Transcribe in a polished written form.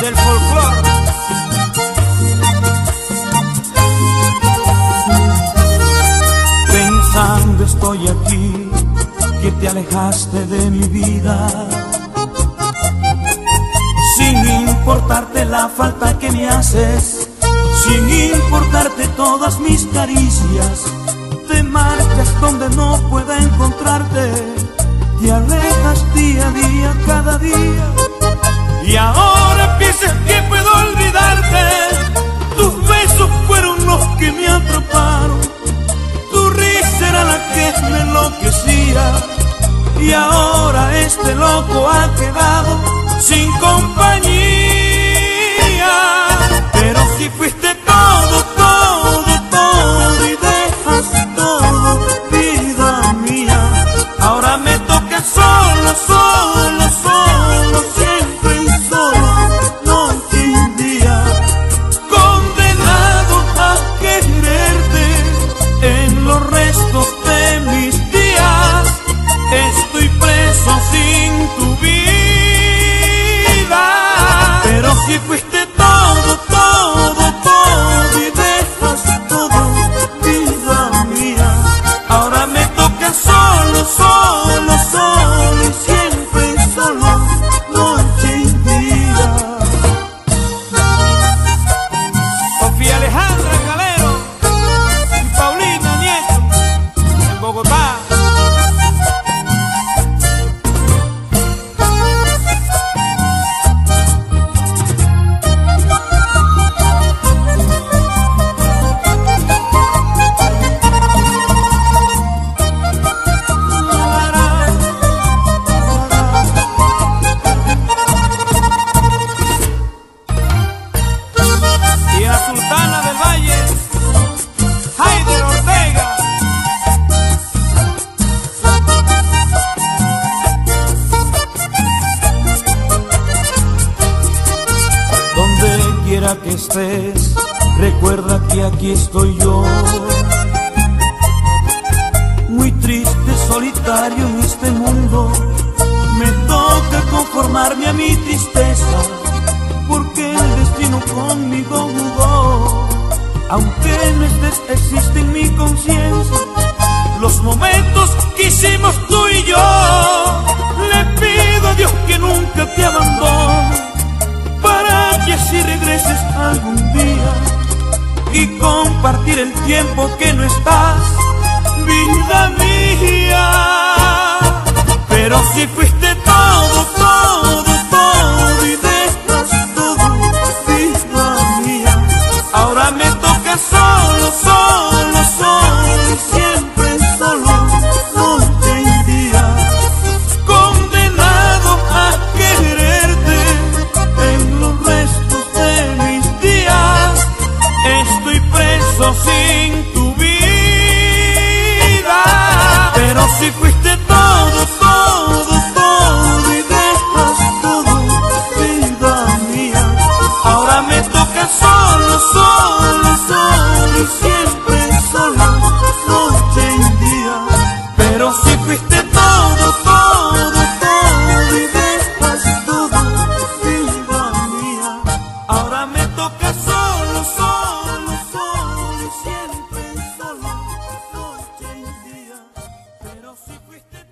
del folclore. Pensando estoy aquí, que te alejaste de mi vida, sin importarte la falta que me haces, sin importarte todas mis caricias. Te marchas donde no pueda encontrarte, te alejas día a día, cada día. Y ahora piensas que puedo olvidarte, tus besos fueron los que me atraparon, tu risa era la que me enloquecía. Y ahora este loco ha quedado sin compañía. Pero si fuiste todo, todo, todo y dejas todo, vida mía, ahora me toca solo, solo, solo, siempre y solo, noche y día, condenado a quererte en los restos de mis días. Estoy preso sin tu vida. Pero si fuiste todo, todo, todo y dejas todo, vida mía, ahora me toca solo, solo, solo y siempre solo, noche y día. Sofía Alejandra Calero y Paulina Nieto en Bogotá. Y la Sultana del Valle, Heider Ortega. Donde quiera que estés, recuerda que aquí estoy yo, muy triste, solitario en este mundo. Me toca conformarme a mi tristeza, porque el destino conmigo jugó. Aunque no estés, existe en mi conciencia los momentos que hicimos tú y yo. Le pido a Dios que nunca te abandone, para que así regreses algún día y compartir el tiempo que no estás, vida mía. Pero si fuiste todo, todo, todo y dejas todo, vida mía, ahora me toca solo, solo, solo y siempre solo, noche y día, condenado a quererte en los restos de mis días. Estoy preso sin tu vida. Pero si fuiste todo, todo, todo y dejas todo, vida mía, ahora me toca solo, solo, solo y siempre solo, noche y día. Pero si fuiste todo, todo, todo y dejas todo, vida mía, ahora me toca solo, solo, solo y siempre solo, noche y día. Pero si fuiste